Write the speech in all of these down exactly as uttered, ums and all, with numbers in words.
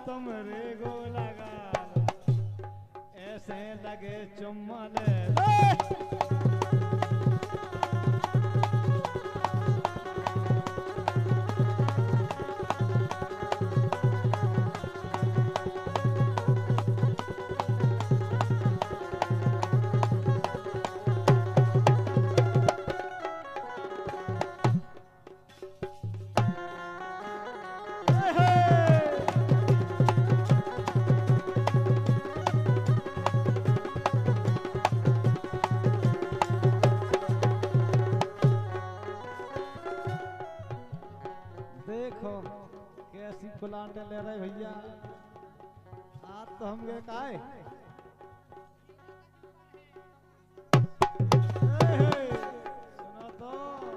तुम रे गो लगा ऐसे लगे चुम्मा ले कैसी प्लांट ले रहे भैया आज तो हम गए काहे सुनो तो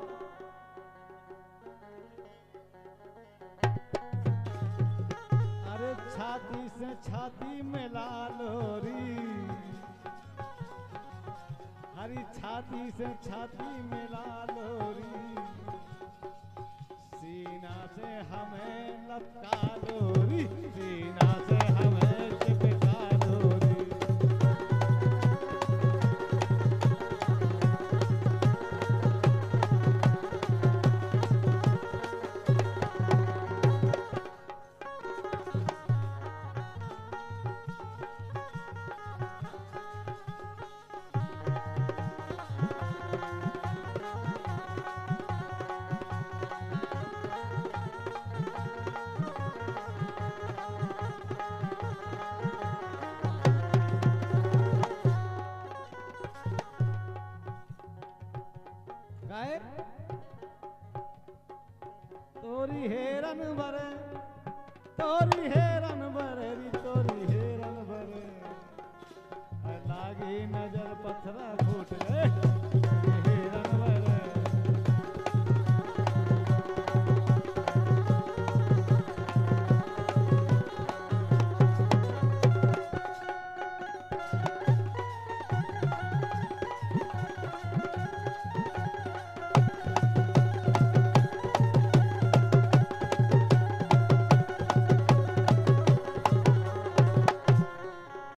अरे छाती से छाती मिला लोरी हरी छाती से छाती मिला लोरी सीना से हमें लपका लोरी सीना से हमें चिपका लोरी तोरी हेरन भरे तोरी हेरन भरे तोरी हेरन भरे लागी नजर पत्थरा फूट गए।